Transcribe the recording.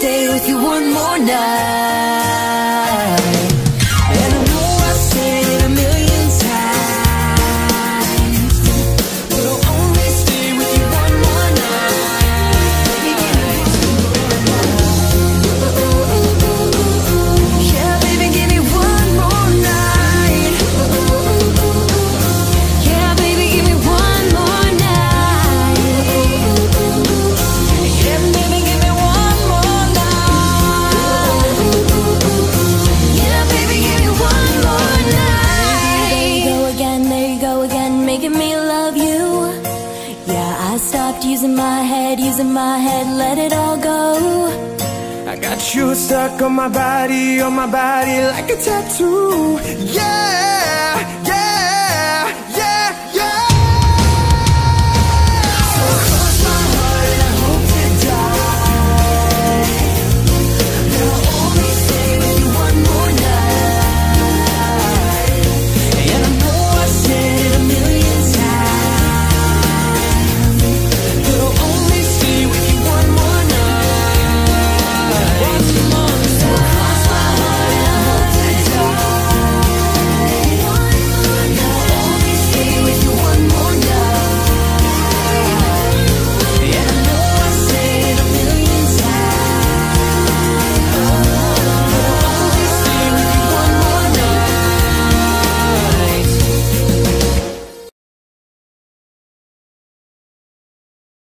stay with you one more night. And I know I said it a million times, but I'll only stay with you one more night. Yeah, baby, give me one more night. Yeah, baby, give me one more night. Yeah, baby, give me one more night. Yeah, baby, give me one more night. There you go again, making me love you. Yeah, I stopped using my head, let it all go. I got you stuck on my body like a tattoo. Yeah.